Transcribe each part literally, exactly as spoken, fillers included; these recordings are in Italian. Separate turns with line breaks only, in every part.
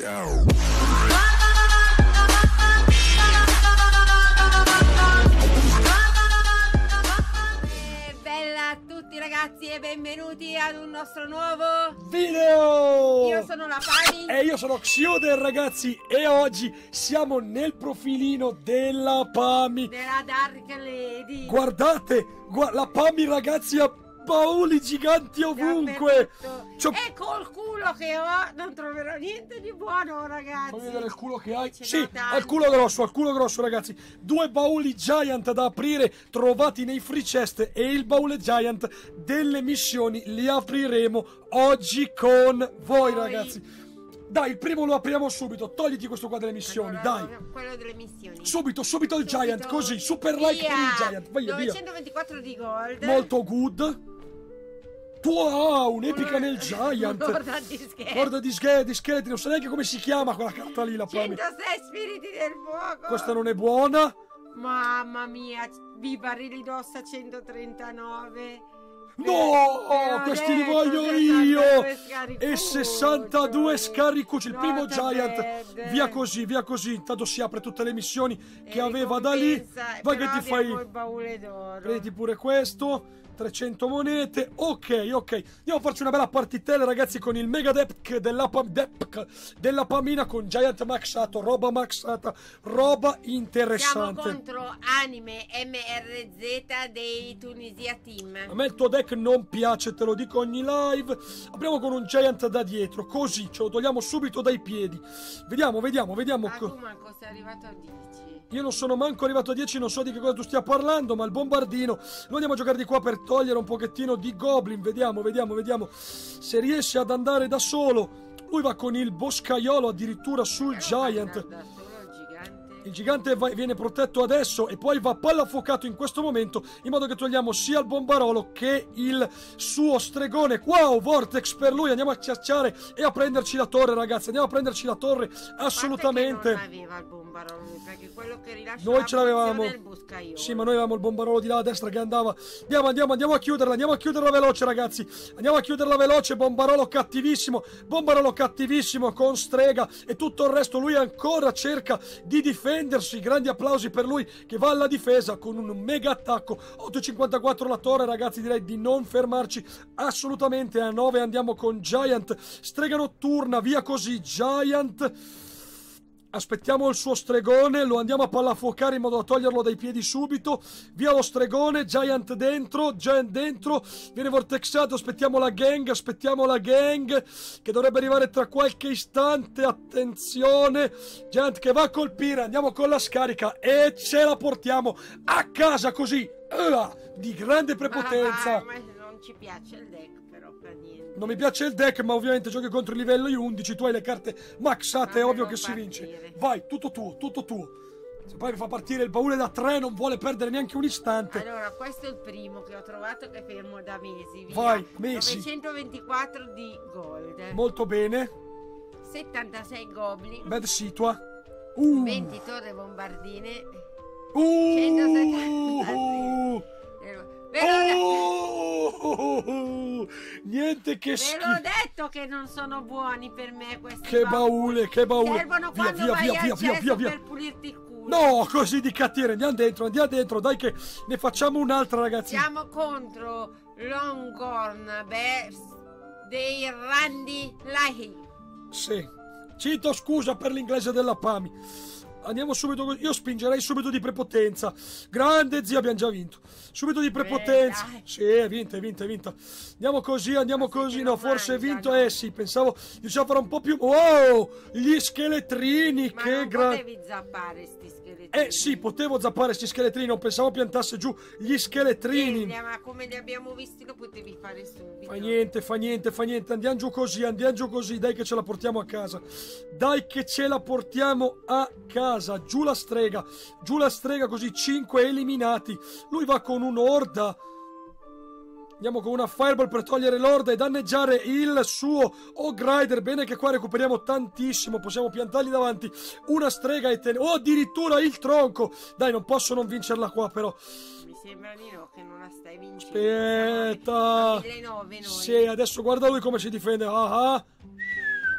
Bella a tutti ragazzi e benvenuti ad un nostro nuovo
video!
Io sono la Pami
e io sono Xioder ragazzi, e oggi siamo nel profilino della Pami,
della Dark Lady.
Guardate, gu la Pami ragazzi ha bauli giganti ovunque.
E col culo che ho non troverò niente di buono ragazzi.
Fammi vedere il culo che hai.
Ce
Sì, al culo grosso, al culo grosso ragazzi. Due bauli giant da aprire trovati nei free chest, e il baule giant delle missioni li apriremo oggi con voi ragazzi. Dai, il primo lo apriamo subito. Togliti questo qua delle missioni,
allora,
dai.
Quello delle missioni.
Subito, subito il
subito.
Giant, così, super like
Via.
per il Giant. Vai via.
novecentoventiquattro di gold.
Molto good. Wow, un'epica nel Giant.
Corda di scheletri.
Corda di, sch di scheletri. Non so neanche come si chiama quella carta lì, la Pami.
centosei spiriti del fuoco.
Questa non è buona.
Mamma mia, vi barili d'ossa centotrentanove.
No,
eh,
questi li
detto,
voglio io.
sesantadue
E sessantadue scarricucci. Il primo
Not
Giant.
bad.
Via così, via così. Intanto si apre tutte le missioni che
E
aveva da lì. Vai che ti fai.
Il baule d'oro.
Prenditi pure questo. trecento monete. Ok, ok. Andiamo a farci una bella partitella ragazzi con il mega deck della, Pam deck della Pamina, con Giant maxato, roba maxata, roba interessante.
Siamo contro Anime M R Z dei Tunisia Team.
A me il tuo deck non piace, te lo dico ogni live. Apriamo con un Giant da dietro, così ce lo togliamo subito dai piedi. Vediamo, vediamo, vediamo.
Ah, tu manco sei arrivato a dieci.
Io non sono manco arrivato a dieci, non so di che cosa tu stia parlando, ma il bombardino lo andiamo a giocare di qua per togliere un pochettino di Goblin. Vediamo, vediamo, vediamo se riesce ad andare da solo. Lui va con il boscaiolo addirittura sul Giant. Il gigante va, viene protetto adesso e poi va pallafocato in questo momento, in modo che togliamo sia il bombarolo che il suo stregone. Wow, Vortex per lui. Andiamo a cacciare e a prenderci la torre ragazzi. Andiamo a prenderci la torre assolutamente.
Non aveva il bombarolo, perché quello che rilascia
noi ce l'avevamo. Sì, ma noi avevamo il bombarolo di là a destra che andava. Andiamo, andiamo, andiamo a chiuderla. Andiamo a chiuderla veloce ragazzi. Andiamo a chiuderla veloce. Bombarolo cattivissimo. Bombarolo cattivissimo con strega e tutto il resto. Lui ancora cerca di difendere. Grandi applausi per lui che va alla difesa con un mega attacco. otto e cinquantaquattro la torre ragazzi, direi di non fermarci assolutamente. A nove andiamo con Giant, strega notturna, via così Giant. Aspettiamo il suo stregone, lo andiamo a pallafuocare in modo da toglierlo dai piedi subito. Via lo stregone, Giant dentro, Giant dentro, viene vortexato, aspettiamo la gang, aspettiamo la gang che dovrebbe arrivare tra qualche istante. Attenzione, Giant che va a colpire, andiamo con la scarica e ce la portiamo a casa così, uh, di grande prepotenza.
Ma, ma non ci piace il deck però per niente.
Non mi piace il deck, ma ovviamente giochi contro i livelli undici, tu hai le carte maxate, è ovvio che si vince. Vai, tutto tuo, tutto tuo. Se poi mi fa partire il baule da tre non vuole perdere neanche un istante.
Allora, questo è il primo che ho trovato che fermo da mesi. Via.
Vai, mesi.
novecentoventiquattro di gold.
Molto bene.
settantasei goblin.
Bad situa. Uh.
venti torre bombardine.
Uh.
centosettanta.
Oh, niente che schifo.
Ve l'ho detto che non sono buoni per me questi
che baule, che baule.
Servono
via,
quando
via,
vai
via,
al
via, via, via, via.
per pulirti il culo.
No, così di cattiere. Andiamo dentro, andiamo dentro. Dai che ne facciamo un'altra ragazzi.
Siamo contro Longhorn Bears dei Randy Lahi.
Sì. Cito scusa per l'inglese della Pami. Andiamo subito, io spingerei subito di prepotenza. Grande zia, abbiamo già vinto. Subito di prepotenza.
Beh,
sì, è vinta, è vinta, è vinta. Andiamo così, andiamo così. No, forse è vinto. Eh sì, pensavo di riuscire a fare un po' più. Wow, gli scheletrini.
Ma
che
non
grande.
potevi zappare sti scheletrini.
Eh sì, potevo zappare sti scheletrini. Non pensavo piantasse giù gli scheletrini.
Eh, ma come li abbiamo visti lo potevi fare subito.
Fa niente, fa niente, fa niente. Andiamo giù così, andiamo giù così. Dai che ce la portiamo a casa. Dai che ce la portiamo a casa. Giù la strega, giù la strega, così cinque eliminati. Lui va con un'orda. Andiamo con una fireball per togliere l'orda e danneggiare il suo Ogre Rider. Bene che qua recuperiamo tantissimo. Possiamo piantargli davanti una strega e tenere. Oh, addirittura il tronco. Dai, non posso non vincerla qua però.
Mi sembra di no, che non la stai vincendo.
Aspetta.
millenovecento noi.
Sì, adesso guarda lui come si difende. Ah ah.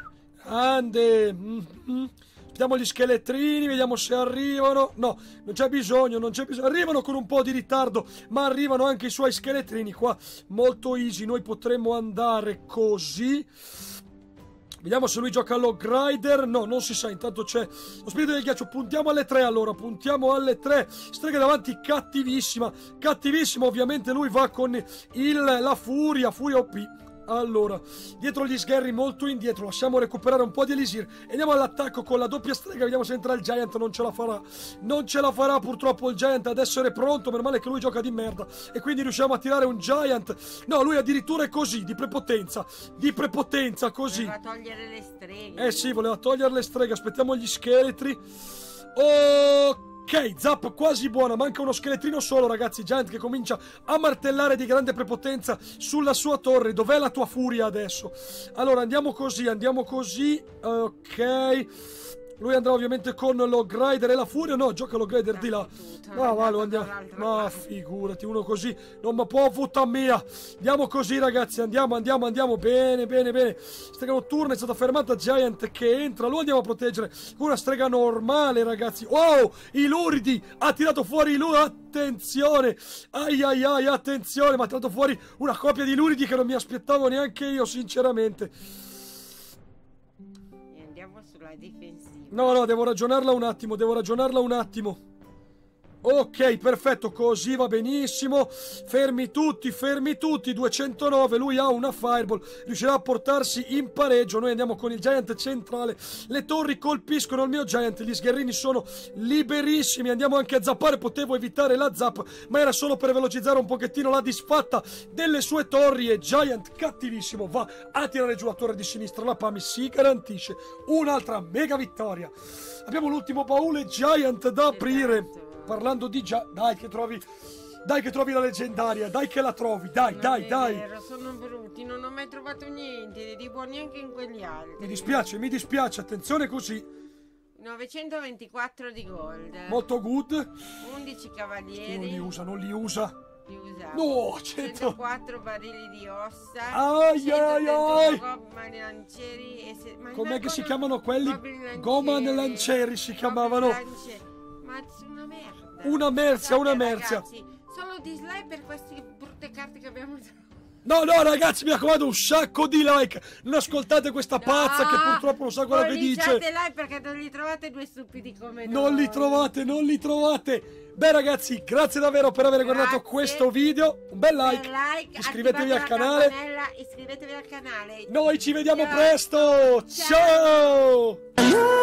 Ande. Mm-hmm. Vediamo gli scheletrini, vediamo se arrivano. No, non c'è bisogno, non c'è bisogno. Arrivano con un po' di ritardo, ma arrivano anche i suoi scheletrini qua. Molto easy, noi potremmo andare così. Vediamo se lui gioca allo Grider. No, non si sa, intanto c'è lo spirito del ghiaccio. Puntiamo alle tre allora, puntiamo alle tre. Strega davanti cattivissima. Cattivissima, ovviamente lui va con il, la furia, furia O P. Allora, dietro gli sgherri molto indietro, lasciamo recuperare un po' di Elisir e andiamo all'attacco con la doppia strega, vediamo se entra il Giant. Non ce la farà, non ce la farà purtroppo il Giant ad essere pronto, per male che lui gioca di merda e quindi riusciamo a tirare un Giant. No, lui addirittura è così, di prepotenza, di prepotenza così.
Voleva togliere le streghe.
Eh sì, voleva togliere le streghe, aspettiamo gli scheletri. Ok. Ok, zap quasi buona, manca uno scheletrino solo ragazzi. Giant che comincia a martellare di grande prepotenza sulla sua torre. Dov'è la tua furia adesso? Allora andiamo così, andiamo così. Ok. Lui andrà ovviamente con lo Grider e la furia. No, gioca lo Grider di là. No, va, lo andiamo. Ma figurati, uno così non mi può vota mia. Andiamo così ragazzi, andiamo, andiamo, andiamo. Bene, bene, bene. Strega notturna è stata fermata. Giant che entra, lo andiamo a proteggere con una strega normale ragazzi. Wow, i luridi, ha tirato fuori i luridi. Attenzione, ai ai ai, attenzione. Ma ha tirato fuori una coppia di luridi che non mi aspettavo neanche io sinceramente.
E andiamo sulla difensiva.
No, no, devo ragionarla un attimo, devo ragionarla un attimo. Ok, perfetto, così va benissimo. Fermi tutti, fermi tutti. duecentonove, lui ha una fireball. Riuscirà a portarsi in pareggio. Noi andiamo con il Giant centrale. Le torri colpiscono il mio Giant. Gli sgherrini sono liberissimi. Andiamo anche a zappare. Potevo evitare la zap, ma era solo per velocizzare un pochettino la disfatta delle sue torri. E Giant, cattivissimo, va a tirare giù la torre di sinistra. La Pami si garantisce un'altra mega vittoria. Abbiamo l'ultimo baule Giant da aprire. Parlando di già, dai che trovi, dai che trovi la leggendaria, dai che la trovi, dai,
non
dai,
è
dai.
Vero, sono brutti, non ho mai trovato niente di buono neanche in quegli altri.
Mi dispiace, mi dispiace, attenzione così.
novecentoventiquattro di gold.
Molto good.
undici cavalieri.
Non li usa, non li usa.
Li usa.
No, cento...
centoquattro barili di ossa.
Ai ai ai.
Goman lancieri e se...
Com'è che si chiamano quelli? Goman lancieri si chiamavano.
Ma una merda.
Una merzia, una merzia.
Ragazzi, solo dislike per queste brutte carte che abbiamo trovato.
No, no, ragazzi, mi raccomando, un sacco di like. Non ascoltate questa pazza no, che purtroppo non sa quello che dice.
Non like perché non li trovate due stupidi come noi.
Non li trovate, non li trovate. Beh ragazzi, grazie davvero per aver grazie. guardato questo video. Un bel like.
like
iscrivetevi al canale.
Iscrivetevi al canale.
Noi ci vediamo Ciao. presto. Ciao. Ciao.